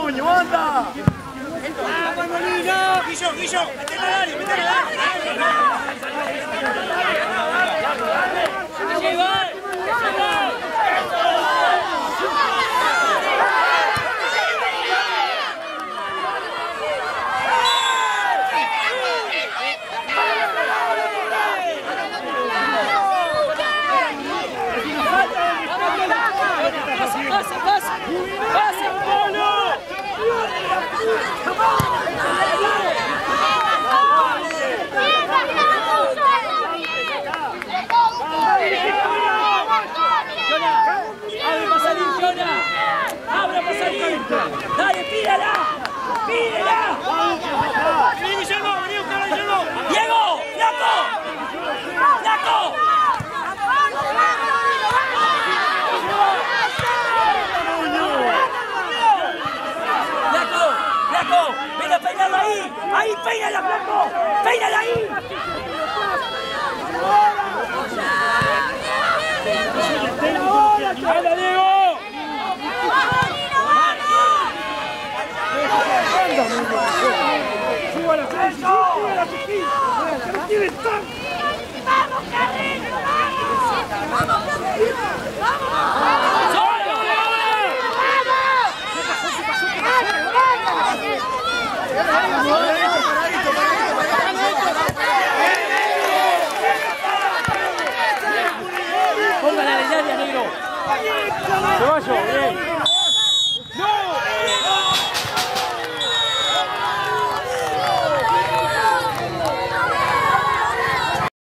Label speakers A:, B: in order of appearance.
A: coño, anda!
B: ¡Vamos, Molino! Guillo, metele al área, metele al área.
C: ¡Dale, pídela! ¡Pídela!
B: ¡Vení, Guillermo! ¡Vení a buscar a Guillermo!
C: ¡Diego! ¡Flaco! ¡Flaco! ¡Flaco! ¡Ven a peinarla ahí! ¡Ahí, peínala, Flaco! ¡Peínala ahí!
B: ¡Anda, Diego!
D: ¡Vamos, Carrero! ¡Vamos, Carrero!
C: ¡Póngala al área, negro!
B: ¡Ceballos, bien!